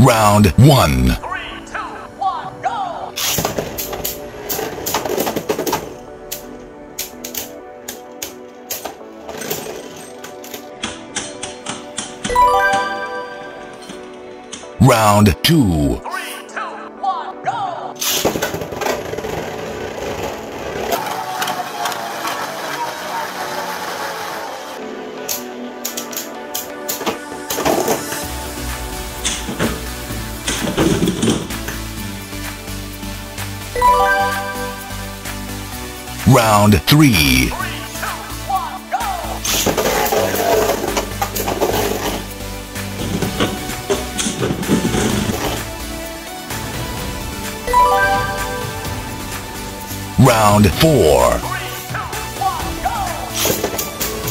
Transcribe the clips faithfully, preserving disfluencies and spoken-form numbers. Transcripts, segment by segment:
Round one. Three, two, one, go! Round two. Three, two, one, go! Round three. Three, two, one, go! Round four. Three, two, one, go!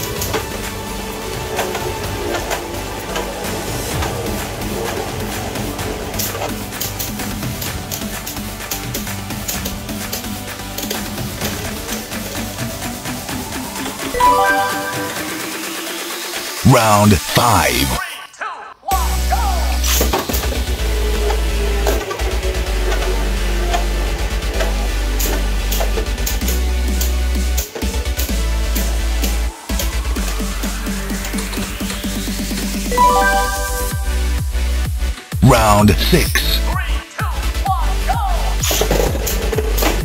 Round five. Three, two, one, go! Round six. Three, two, one, go!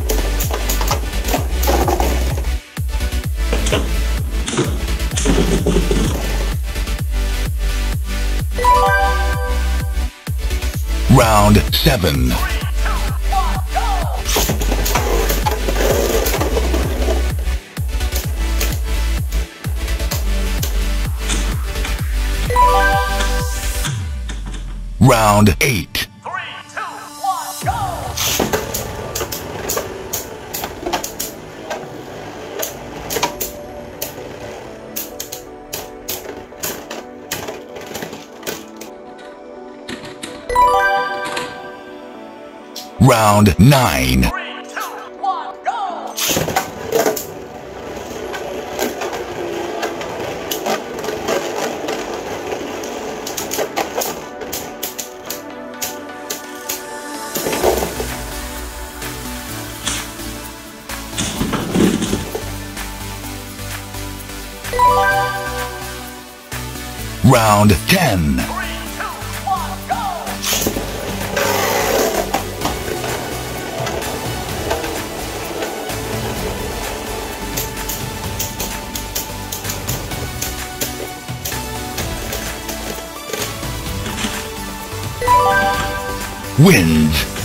Round seven. Three, two, one, go! Round eight. Three, two, one, go! Round nine. Three, two, one, go! Round ten. Three, two, one, go! Wins.